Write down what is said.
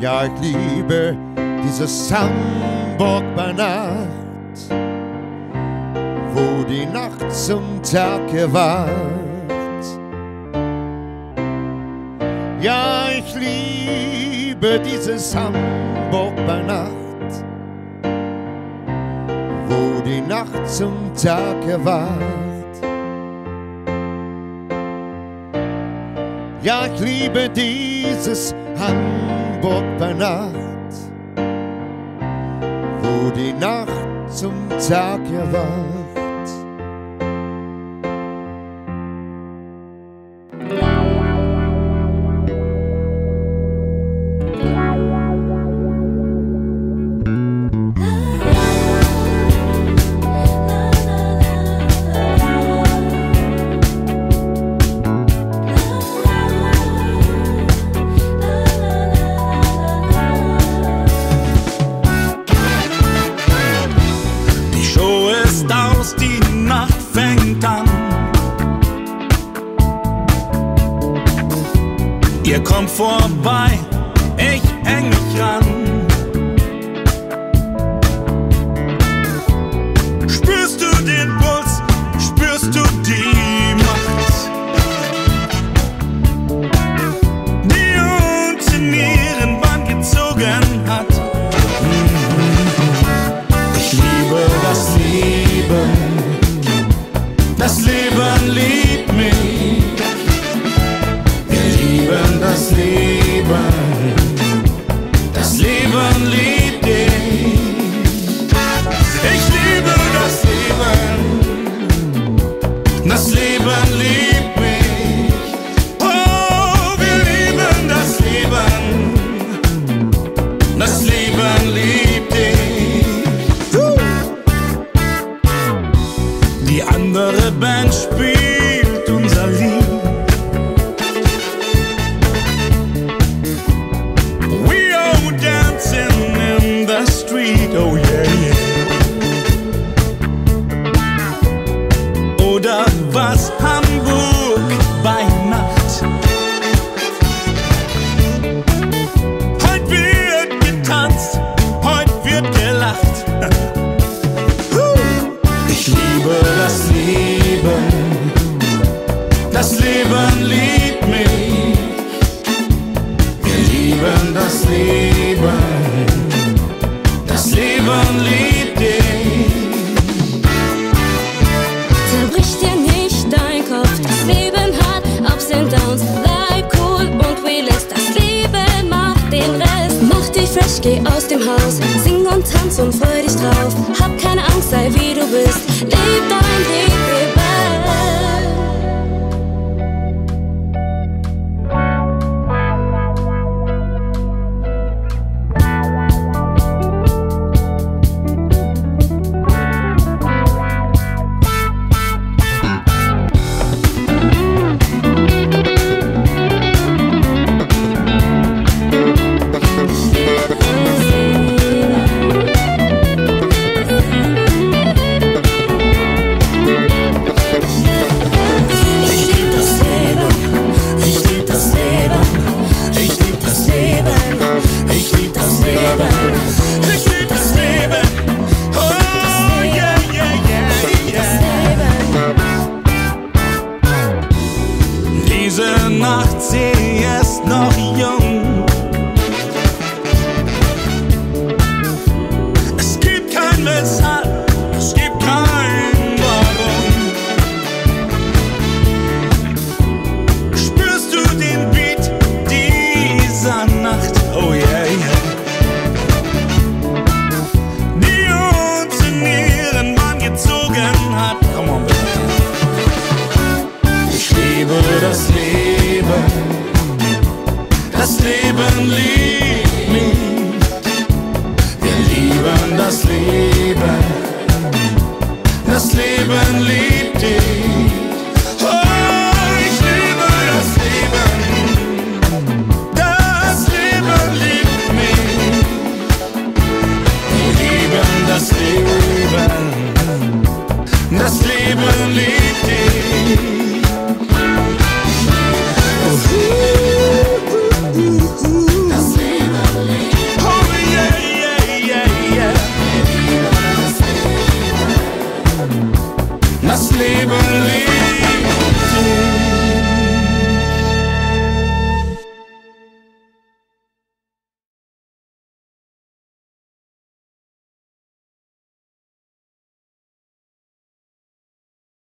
Ja, ich liebe dieses Hamburg bei Nacht, wo die Nacht zum Tag erwacht. Ja, ich liebe dieses Hamburg bei Nacht, wo die Nacht zum Tag erwacht. Ja, ich liebe dieses Hamburg bei Nacht, wo die Nacht zum Tag erwacht. Ihr kommt vorbei, ich häng mich ran. Spürst du den Puls, spürst du die Macht, die uns in ihren Bann gezogen hat. Ich liebe das Leben, das Leben liebt mich. Das Leben liebt dich. Ich liebe das Leben liebt mich. Oh, wir lieben das Leben liebt dich. Die andere Band spielt unser Lied. Oh yeah, yeah. Oder was Hamburg bei Nacht. Heut wird getanzt, heut wird gelacht. Ich liebe das Leben liebt mich. Wir lieben das Leben liebt dich. Zerbrich dir nicht dein Kopf, das Leben hat Ups and Downs. Bleib cool und relax, das Leben macht den Rest. Mach dich fresh, geh aus dem Haus, sing und tanz und freu dich drauf. Hab keine Angst, sei wie du bist, leb dein Leben. Das Leben Leben,